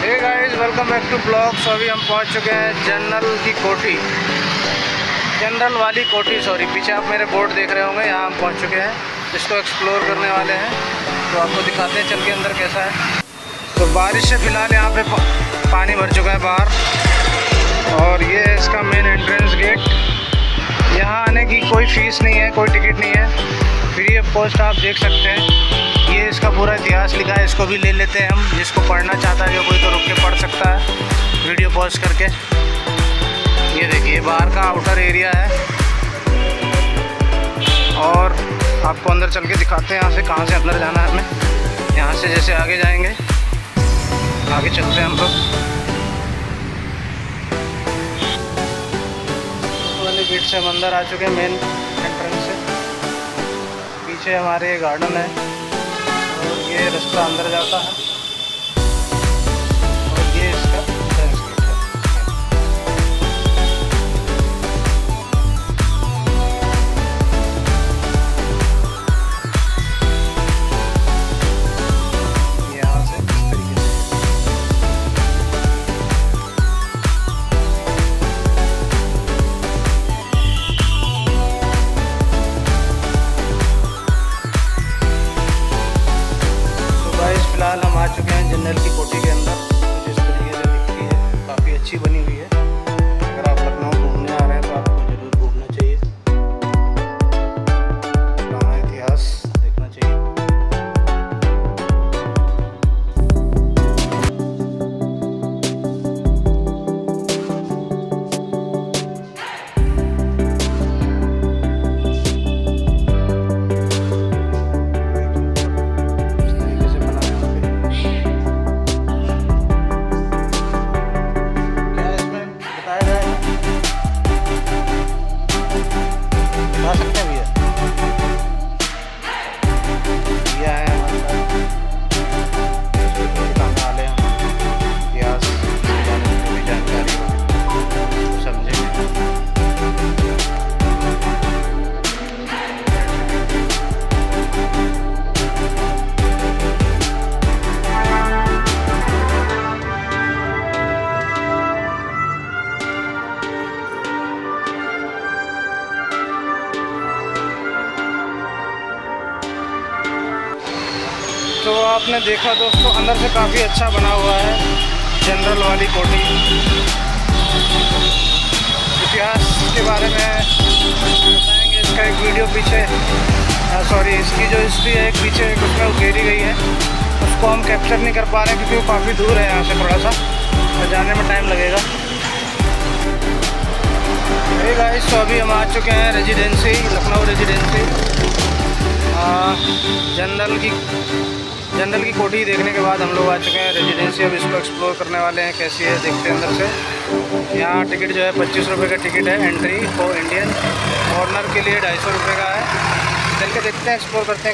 Hey guys, welcome back to blog. So अभी हम पहुंच चुके हैं जनरल वाली कोठी सॉरी। पीछे आप मेरे बोर्ड देख रहे होंगे, यहाँ हम पहुंच चुके हैं। इसको एक्सप्लोर करने वाले हैं, तो आपको दिखाते हैं चल के अंदर कैसा है। तो बारिश से फ़िलहाल यहाँ पे पानी भर चुका है बाहर, और ये है इसका मेन एंट्रेंस गेट। यहाँ आने की कोई फ़ीस नहीं है, कोई टिकट नहीं है, फ्री ऑफ कॉस्ट आप देख सकते हैं। ये इसका पूरा इतिहास लिखा है, इसको भी ले लेते हैं हम। जिसको पढ़ना चाहता है जो कोई, तो रुक के पढ़ सकता है वीडियो पॉज करके। ये देखिए बाहर का आउटर एरिया है, और आपको अंदर चल के दिखाते हैं यहाँ से कहाँ से अंदर जाना है हमें। यहाँ से जैसे आगे जाएंगे, आगे चलते हैं हम लोग। वाले गेट से हम अंदर आ चुके हैं, मेन एंट्रेंस से। पीछे हमारे गार्डन है, और ये रास्ता अंदर जाता है, और ये इसका एंट्रेंस गेट है। यहाँ से इस तरीके से फिलहाल हम आ चुके हैं जनरल की कोठी के अंदर। कुछ इस तरीके से दिखती है, काफ़ी अच्छी बनी हुई है। अगर आप लखनऊ घूमने आ रहे हैं तो आपको ज़रूर घूमना चाहिए, पुराना इतिहास देखना चाहिए। बता सकते हैं भैया, भैया है हमारे साथ, दिखाने वाले हैं इतिहास के बारे में जो भी जानकारी हो समझेंगे। तो आपने देखा दोस्तों, अंदर से काफ़ी अच्छा बना हुआ है जनरल वाली कोठी। इतिहास के बारे में बताएंगे, इसका एक वीडियो पीछे सॉरी इसकी जो हिस्ट्री है एक पीछे एक उसमें उकेरी गई है, उसको हम कैप्चर नहीं कर पा रहे हैं क्योंकि वो काफ़ी दूर है यहाँ से थोड़ा सा, और जाने में टाइम लगेगा। हे गाइस, तो अभी हम आ चुके हैं रेजिडेंसी, लखनऊ रेजिडेंसी। जनरल की कोठी देखने के बाद हम लोग आ चुके हैं रेजिडेंसी। अब इसको एक्सप्लोर करने वाले हैं, कैसी है देखते हैं अंदर से। यहाँ टिकट जो है 25 रुपये का टिकट है एंट्री फॉर इंडियन, फॉरनर के लिए 250 रुपये का है। चल के देखते हैं, एक्सप्लोर करते हैं।